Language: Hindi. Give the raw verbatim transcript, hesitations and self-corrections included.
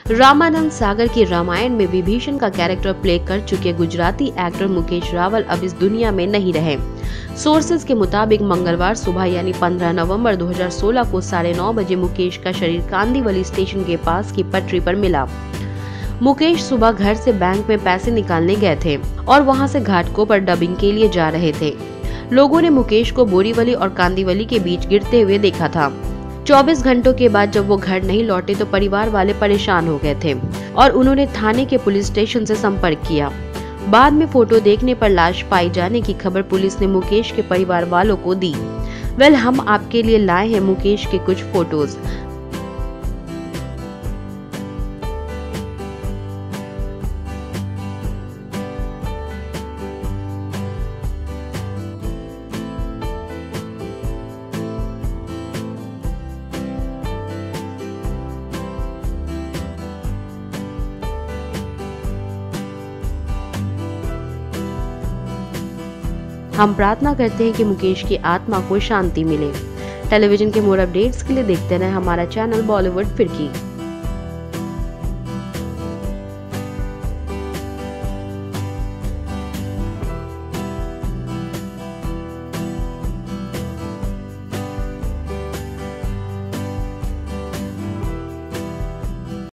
रामानंद सागर की रामायण में विभीषण का कैरेक्टर प्ले कर चुके गुजराती एक्टर मुकेश रावल अब इस दुनिया में नहीं रहे। सोर्सेज के मुताबिक मंगलवार सुबह यानी पंद्रह नवंबर दो हज़ार सोलह को साढ़े नौ बजे मुकेश का शरीर कांदीवली स्टेशन के पास की पटरी पर मिला। मुकेश सुबह घर से बैंक में पैसे निकालने गए थे और वहां से घाटकों पर डबिंग के लिए जा रहे थे। लोगों ने मुकेश को बोरीवली और कांदीवली के बीच गिरते हुए देखा था। चौबीस घंटों के बाद जब वो घर नहीं लौटे तो परिवार वाले परेशान हो गए थे और उन्होंने थाने के पुलिस स्टेशन से संपर्क किया। बाद में फोटो देखने पर लाश पाई जाने की खबर पुलिस ने मुकेश के परिवार वालों को दी। वेल, हम आपके लिए लाए हैं मुकेश के कुछ फोटोज। हम प्रार्थना करते हैं कि मुकेश की आत्मा को शांति मिले। टेलीविजन के मोर अपडेट्स के लिए देखते रहें हमारा चैनल बॉलीवुड फिरकी।